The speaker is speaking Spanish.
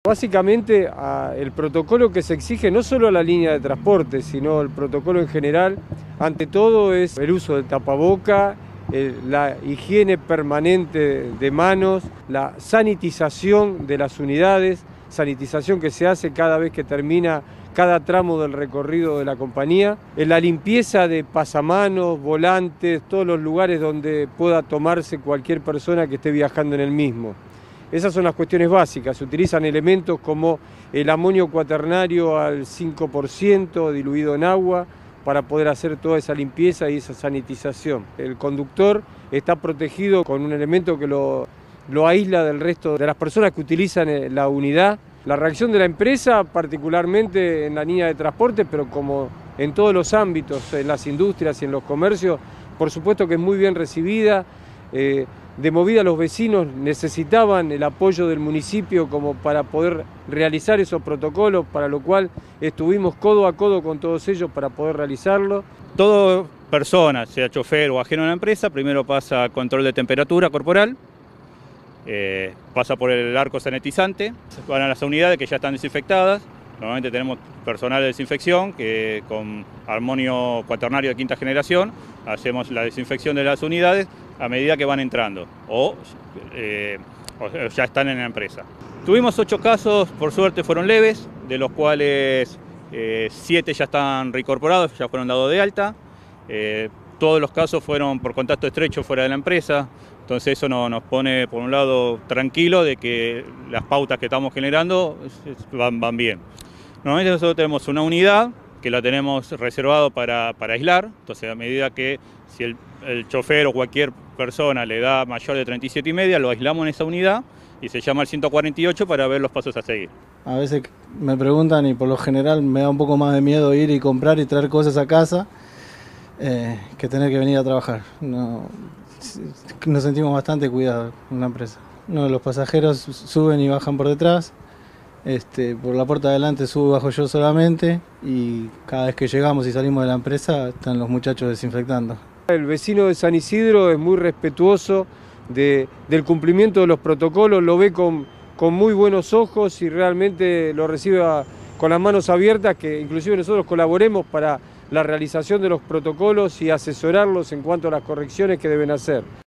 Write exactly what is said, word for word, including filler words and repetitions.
Básicamente a, el protocolo que se exige no solo a la línea de transporte, sino el protocolo en general, ante todo es el uso del tapaboca, el, la higiene permanente de manos, la sanitización de las unidades, sanitización que se hace cada vez que termina cada tramo del recorrido de la compañía, la limpieza de pasamanos, volantes, todos los lugares donde pueda tomarse cualquier persona que esté viajando en el mismo. Esas son las cuestiones básicas. Se utilizan elementos como el amonio cuaternario al cinco por ciento diluido en agua para poder hacer toda esa limpieza y esa sanitización. El conductor está protegido con un elemento que lo, lo aísla del resto de las personas que utilizan la unidad. La reacción de la empresa, particularmente en la línea de transporte, pero como en todos los ámbitos, en las industrias y en los comercios, por supuesto que es muy bien recibida. Eh, de movida los vecinos necesitaban el apoyo del municipio como para poder realizar esos protocolos, para lo cual estuvimos codo a codo con todos ellos para poder realizarlo. Toda persona, sea chofer o ajeno a la empresa, primero pasa control de temperatura corporal, eh, pasa por el arco sanitizante, van a las unidades que ya están desinfectadas. Normalmente tenemos personal de desinfección que con amonio cuaternario de quinta generación hacemos la desinfección de las unidades a medida que van entrando o, eh, o ya están en la empresa. Tuvimos ocho casos, por suerte fueron leves, de los cuales eh, siete ya están reincorporados, ya fueron dados de alta. Eh, todos los casos fueron por contacto estrecho fuera de la empresa, entonces eso no, nos pone por un lado tranquilo de que las pautas que estamos generando van, van bien. Normalmente nosotros tenemos una unidad que la tenemos reservado para, para aislar, entonces a medida que si el, el chofer o cualquier persona le da mayor de treinta y siete y media, lo aislamos en esa unidad y se llama el ciento cuarenta y ocho para ver los pasos a seguir. A veces me preguntan y por lo general me da un poco más de miedo ir y comprar y traer cosas a casa eh, que tener que venir a trabajar. No, nos sentimos bastante cuidados en la empresa. No, los pasajeros suben y bajan por detrás. Este, por la puerta de adelante subo y bajo yo solamente y cada vez que llegamos y salimos de la empresa están los muchachos desinfectando. El vecino de San Isidro es muy respetuoso de, del cumplimiento de los protocolos, lo ve con, con muy buenos ojos y realmente lo recibe a, con las manos abiertas, que inclusive nosotros colaboremos para la realización de los protocolos y asesorarlos en cuanto a las correcciones que deben hacer.